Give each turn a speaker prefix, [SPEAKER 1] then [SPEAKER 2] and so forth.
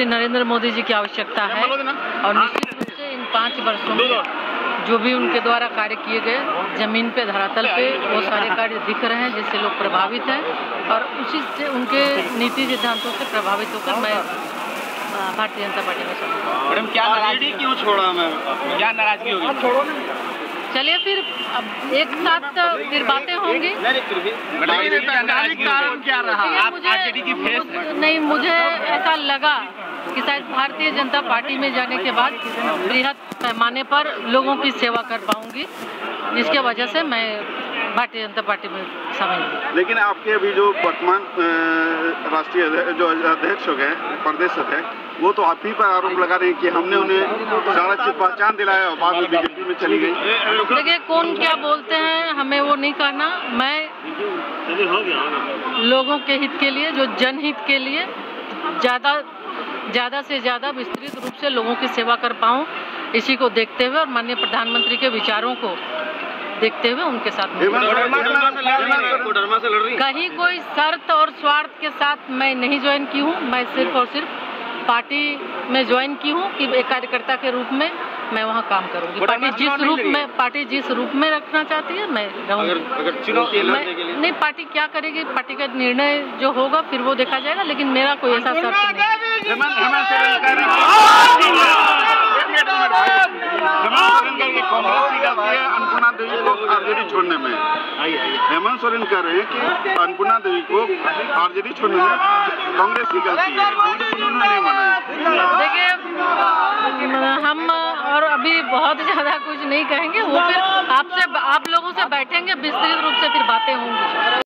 [SPEAKER 1] प्रधानमंत्री नरेंद्र मोदी जी की आवश्यकता है और निश्चित रूप से इन 5 वर्षों में जो भी उनके द्वारा कार्य किए गए जमीन पे धरातल पे वो सारे कार्य दिख रहे हैं जिससे लोग प्रभावित हैं और उसी से उनके नीति सिद्धांतों से प्रभावित होकर मैं भारतीय जनता पार्टी में शामिल हूं।
[SPEAKER 2] मैडम क्या नाराजगी क्यों छोड़ा मैं क्या नाराजगी होगी?
[SPEAKER 1] चलिए फिर अब एक साथ फिर बातें होंगी।
[SPEAKER 2] कारण क्या रहा? आप आरजेडी की फेस
[SPEAKER 1] नहीं, मुझे ऐसा लगा कि शायद भारतीय जनता पार्टी में जाने के बाद बृहद पैमाने पर लोगों की सेवा कर पाऊंगी, जिसके वजह से मैं भारतीय जनता पार्टी में शामिल हूँ।
[SPEAKER 3] लेकिन आपके अभी जो वर्तमान राष्ट्रीय जो अध्यक्ष हो गए, प्रदेश अध्यक्ष, वो तो आप ही पर आरोप लगा रहे हैं कि हमने उन्हें सारा चीज पहचान दिलाया और बाद में बीजेपी में चली गई।
[SPEAKER 1] देखिए, कौन क्या बोलते हैं हमें वो नहीं कहना। मैं लोगों के हित के लिए, जो जनहित के लिए ज़्यादा से ज़्यादा विस्तृत रूप से लोगों की सेवा कर पाऊँ, इसी को देखते हुए और माननीय प्रधानमंत्री के विचारों को देखते हुए उनके साथ कहीं कोई शर्त और स्वार्थ के साथ मैं नहीं ज्वाइन की हूँ। मैं सिर्फ और सिर्फ पार्टी में ज्वाइन की हूँ कि एक कार्यकर्ता के रूप में मैं वहाँ काम करूँगी। पार्टी जिस रूप में रखना चाहती है मैं रहूँगी। नहीं, पार्टी क्या करेगी, पार्टी का निर्णय जो होगा फिर वो देखा जाएगा, लेकिन मेरा कोई ऐसा शर्त नहीं।
[SPEAKER 3] अन्नपूर्णा देवी को आरजेडी छोड़ने में हेमंत सोरेन कह रहे हैं कि अन्नपूर्णा देवी को आरजेडी छोड़ने में कांग्रेस की गलती है, कांग्रेस उन्होंने नहीं मनाया।
[SPEAKER 1] देखिए, हम और अभी बहुत ज़्यादा कुछ नहीं कहेंगे, वो फिर आप लोगों से बैठेंगे, विस्तृत रूप से फिर बातें होंगी।